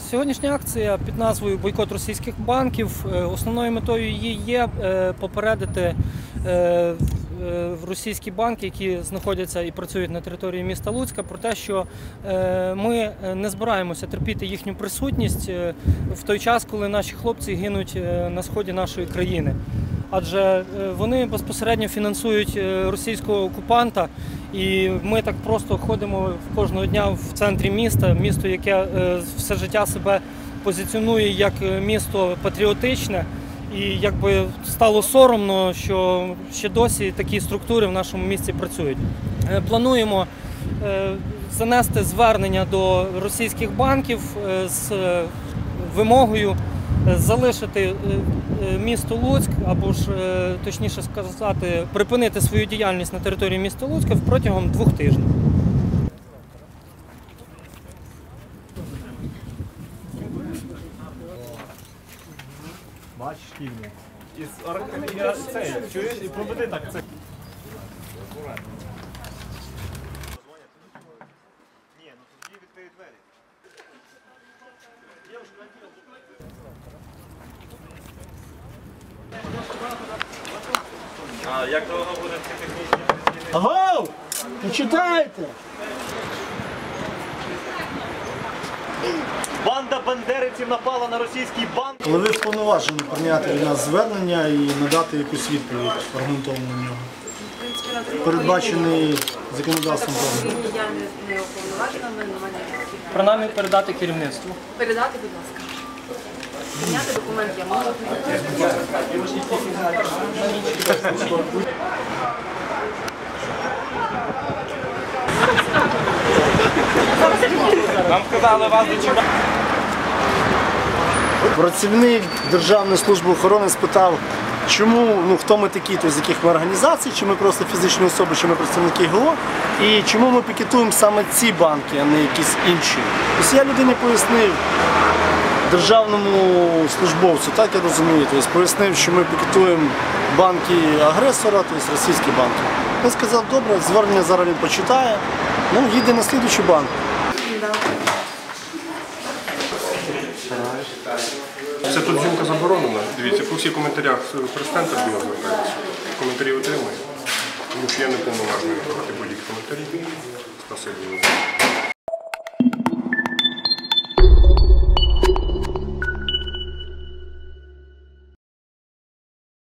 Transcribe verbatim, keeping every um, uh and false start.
Сьогоднішня акція під назвою «Бойкот російських банків». Основною метою її є попередити російські банки, які знаходяться і працюють на території міста Луцька, про те, що ми не збираємося терпіти їхню присутність в той час, коли наші хлопці гинуть на сході нашої країни. Адже вони безпосередньо фінансують російського окупанта, і ми так просто ходимо кожного дня в центрі міста, місто, яке все життя себе позиціонує як місто патріотичне, і якби стало соромно, що ще досі такі структури в нашому місті працюють. Плануємо занести звернення до російських банків з вимогою залишити місто Луцьк, або ж, точніше сказати, припинити свою діяльність на території міста Луцька протягом двох тижнів. Бачиш, шкільний. І цей, чуєш, і проведи так це. Ні, ну тоді відкриє двері. А як довго буде ці технічні? Аго! Почитайте! Банда бандерівців напала на російський банк. Коли ви вповноважені прийняти від нас звернення і надати якусь відповідь аргументовну на нього, передбачений законодавством. Я не уповноважена, в мене немає ніяких. Принаймні передати керівництву. Передати, будь ласка. Зняти документ я можу. Нам сказали вас дочекати. Працівник Державної служби охорони спитав, чому, ну, хто ми такі, то з яких ми організацій, чи ми просто фізичні особи, чи ми представники ГО, і чому ми пікетуємо саме ці банки, а не якісь інші. Тобто я людині пояснив, державному службовцю, так я розумію, тобто пояснив, що ми пікетуємо банки агресора, тобто російські банки. Він сказав, добре, звернення зараз він почитає, ну, їде на слідуючий банк. Це тут зйомка заборонена. Дивіться, по всіх коментарях президента до нього звертаються. Коментарі отримує, тому що я не повноважений проти будь-яких коментарів. Спасибі.